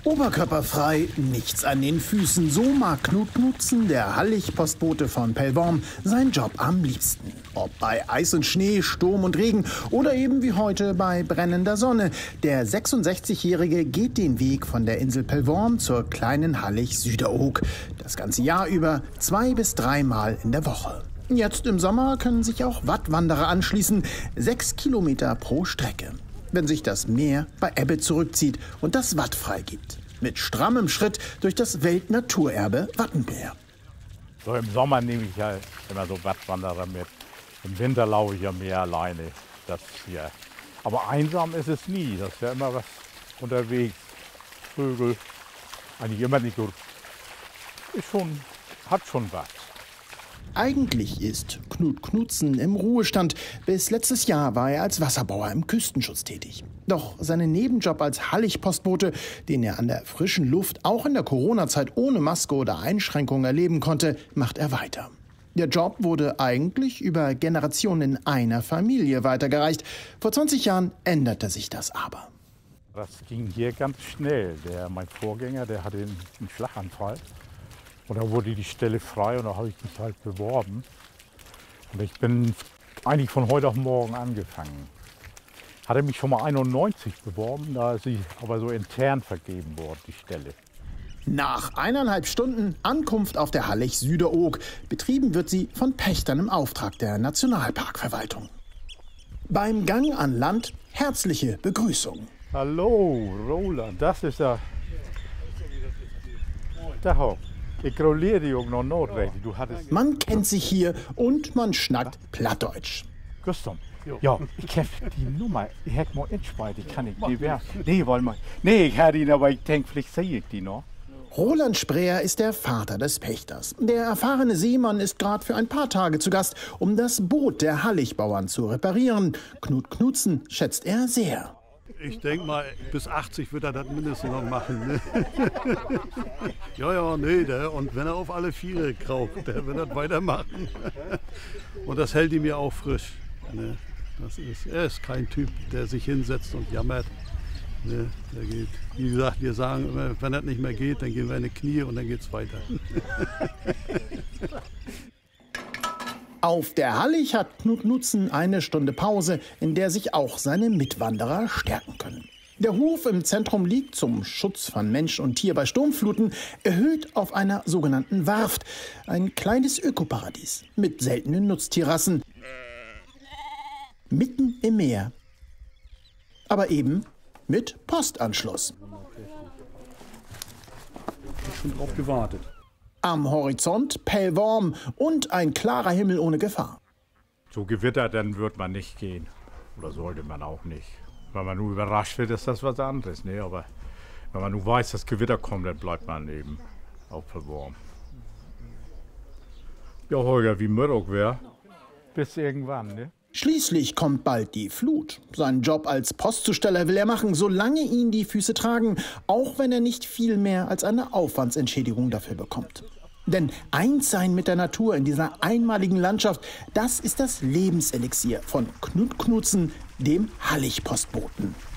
Oberkörperfrei, nichts an den Füßen. So mag Knut Knutzen, der Hallig-Postbote von Pellworm, seinen Job am liebsten. Ob bei Eis und Schnee, Sturm und Regen oder eben wie heute bei brennender Sonne. Der 66-Jährige geht den Weg von der Insel Pellworm zur kleinen Hallig Süderoog. Das ganze Jahr über 2 bis 3 Mal in der Woche. Jetzt im Sommer können sich auch Wattwanderer anschließen. 6 Kilometer pro Strecke. Wenn sich das Meer bei Ebbe zurückzieht und das Watt freigibt. Mit strammem Schritt durch das Weltnaturerbe Wattenmeer. So im Sommer nehme ich ja immer so Wattwanderer mit. Im Winter laufe ich ja mehr alleine. Das hier. Aber einsam ist es nie. Das ist ja immer was unterwegs. Vögel. Eigentlich immer nicht so. Hat schon was. Eigentlich ist Knut Knutzen im Ruhestand. Bis letztes Jahr war er als Wasserbauer im Küstenschutz tätig. Doch seinen Nebenjob als Hallig-Postbote, den er an der frischen Luft auch in der Corona-Zeit ohne Maske oder Einschränkungen erleben konnte, macht er weiter. Der Job wurde eigentlich über Generationen in einer Familie weitergereicht. Vor 20 Jahren änderte sich das aber. Das ging hier ganz schnell. Mein Vorgänger, der hatte einen Schlaganfall. Und da wurde die Stelle frei und da habe ich mich halt beworben. Und ich bin eigentlich von heute auf morgen angefangen. Hatte mich schon mal 91 beworben, da ist sie aber so intern vergeben worden, die Stelle. Nach 1,5 Stunden Ankunft auf der Hallig Süderoog. Betrieben wird sie von Pächtern im Auftrag der Nationalparkverwaltung. Beim Gang an Land herzliche Begrüßung. Hallo, Roland, das ist ja... Da ich gratuliere dir auch noch notwendig. Man kennt sich hier und man schnackt Plattdeutsch. Gustav, ja, ich kenne die Nummer. Ich hätte mal inspeiert, ich kann nicht. Nee, ich hätte ihn, aber ich denke, vielleicht sehe ich die noch. Roland Spreer ist der Vater des Pächters. Der erfahrene Seemann ist gerade für ein paar Tage zu Gast, um das Boot der Halligbauern zu reparieren. Knut Knutzen schätzt er sehr. Ich denke mal, bis 80 wird er das mindestens noch machen. Ne? Ja, nee, und wenn er auf alle Viere kraucht, der wird das weitermachen. Und das hält ihm ja auch frisch. Ne? Er ist kein Typ, der sich hinsetzt und jammert. Ne? Der geht, wie gesagt, wir sagen immer, wenn das nicht mehr geht, dann gehen wir in die Knie und dann geht's weiter. Auf der Hallig hat Knut Knutzen 1 Stunde Pause, in der sich auch seine Mitwanderer stärken können. Der Hof im Zentrum liegt zum Schutz von Mensch und Tier bei Sturmfluten erhöht auf einer sogenannten Warft. Ein kleines Ökoparadies mit seltenen Nutztierrassen. Mitten im Meer. Aber eben mit Postanschluss. Ich habe schon drauf gewartet. Am Horizont Pellworm und ein klarer Himmel ohne Gefahr. So Gewitter, dann wird man nicht gehen. Oder sollte man auch nicht. Wenn man nur überrascht wird, ist das was anderes. Ne? Aber wenn man nur weiß, dass Gewitter kommt, dann bleibt man eben auch Pellworm. Ja, Holger, wie Mörok wäre. Bis irgendwann, ne? Schließlich kommt bald die Flut. Seinen Job als Postzusteller will er machen, solange ihn die Füße tragen, auch wenn er nicht viel mehr als eine Aufwandsentschädigung dafür bekommt. Denn eins sein mit der Natur in dieser einmaligen Landschaft, das ist das Lebenselixier von Knut Knutzen, dem Hallig-Postboten.